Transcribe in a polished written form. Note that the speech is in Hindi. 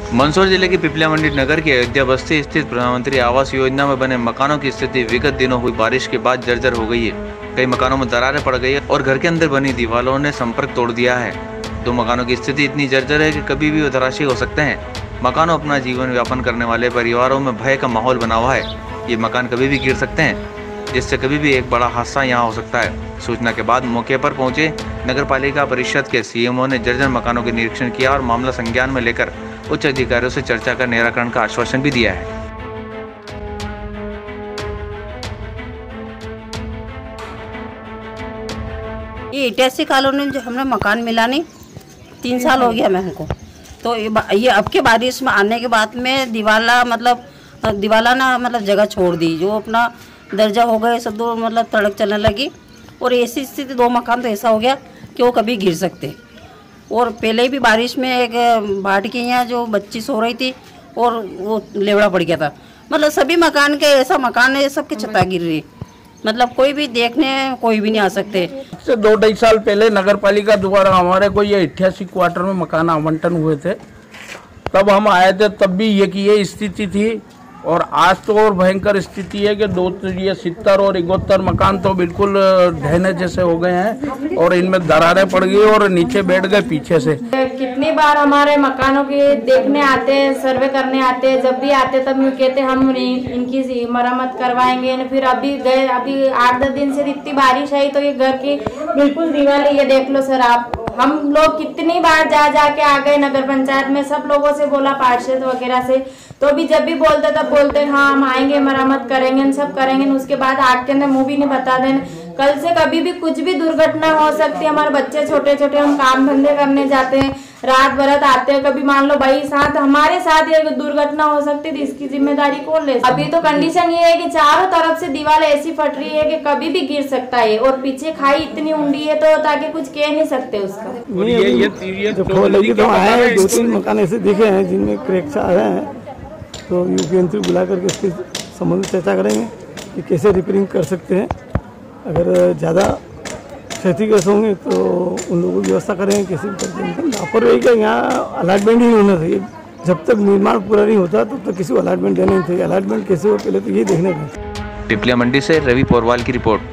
मंदसौर जिले की पिपलिया मंडी नगर की अयोध्या बस्ती स्थित प्रधानमंत्री आवास योजना में बने मकानों की स्थिति विगत दिनों हुई बारिश के बाद जर्जर हो गई है। कई मकानों में दरारें पड़ गई है और घर के अंदर बनी दीवारों ने संपर्क तोड़ दिया है। तो मकानों की स्थिति इतनी जर्जर है कि कभी भी तराशी हो सकते हैं। मकानों अपना जीवन व्यापन करने वाले परिवारों में भय का माहौल बना हुआ है। ये मकान कभी भी गिर सकते हैं, जिससे कभी भी एक बड़ा हादसा यहाँ हो सकता है। सूचना के बाद मौके पर पहुंचे नगर पालिका परिषद के सीएमओ ने जर्जर मकानों के निरीक्षण किया और मामला संज्ञान में लेकर उच्च अधिकारियों से चर्चा कर निराकरण का आश्वासन भी दिया है। ये इटासी कॉलोनी में जो हमें मकान मिला नहीं 3 साल हो गया मैं हमको। तो ये अब के बारिश में आने के बाद में दीवाला ना जगह छोड़ दी, जो अपना दर्जा हो गए सब दो तड़क चलने लगी। और ऐसी स्थिति 2 मकान तो ऐसा हो गया कि वो कभी गिर सकते। और पहले भी बारिश में एक बाट के यहाँ जो बच्ची सो रही थी और वो लेवड़ा पड़ गया था। सभी मकान के ऐसा मकान है, सबकी छत्ता गिर रही, कोई भी देखने कोई भी नहीं आ सकते। से 2-2.5 साल पहले नगर पालिका द्वारा हमारे को ये 88 क्वार्टर में मकान आवंटन हुए थे। तब हम आए थे, तब भी ये स्थिति थी। और आज तो और भयंकर स्थिति है कि 70 और 71 मकान तो बिल्कुल ढहने जैसे हो गए हैं और इनमें दरारें पड़ गई और नीचे बैठ गए पीछे से। कितनी बार हमारे मकानों के देखने आते हैं, सर्वे करने आते हैं, जब भी आते तब यूँ कहते हम इनकी मरम्मत करवाएंगे। फिर अभी 8-10 दिन से इतनी बारिश आई तो ये घर की बिल्कुल दीवारें, ये देख लो सर आप। हम लोग कितनी बार जाके आ गए नगर पंचायत में, सब लोगों से बोला, पार्षद वगैरह से, तो भी जब भी बोलते तब बोलते हाँ हम आएंगे, मरम्मत करेंगे, सब करेंगे। उसके बाद आग के अंदर मुंह भी नहीं बता देना। कल से कभी भी कुछ भी दुर्घटना हो सकती है। हमारे बच्चे छोटे छोटे, हम काम धंधे करने जाते हैं, रात बरात आते हैं, कभी मान लो भाई हमारे साथ ये दुर्घटना हो सकती है, तो इसकी जिम्मेदारी कौन ले? अभी तो कंडीशन ये है कि चारों तरफ से दीवार ऐसी फट रही है कि कभी भी गिर सकता है। और पीछे खाई इतनी ऊंडी है तो ताकि कुछ कह नहीं सकते उसका। ये तो 2-3 मकान ऐसे दिखे हैं जिनमें क्रैक्स आ रहे हैं, तो यूपीएनसी बुला करके इसके संबंध में चर्चा करेंगे कि कैसे रिपेयरिंग कर सकते हैं। अगर ज़्यादा क्षतिग्रस्त होंगे तो उन लोगों की व्यवस्था करेंगे कैसे भी करके। लापरवाही का यहाँ अलॉटमेंट ही होना चाहिए। जब तक निर्माण पूरा नहीं होता तब तक किसी को अलॉटमेंट देना नहीं चाहिए। अलॉटमेंट कैसे हो पहले तो यही देखना चाहिए। पिपलिया मंडी से रवि पोरवाल की रिपोर्ट।